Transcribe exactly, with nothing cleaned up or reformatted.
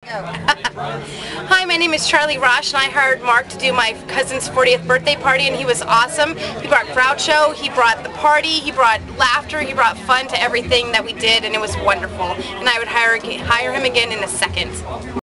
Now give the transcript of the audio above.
Hi, my name is Charley and I hired Marc to do my cousin's fortieth birthday party, and he was awesome. He brought Groucho, he brought the party, he brought laughter, he brought fun to everything that we did, and it was wonderful. And I would hire hire him again in a second.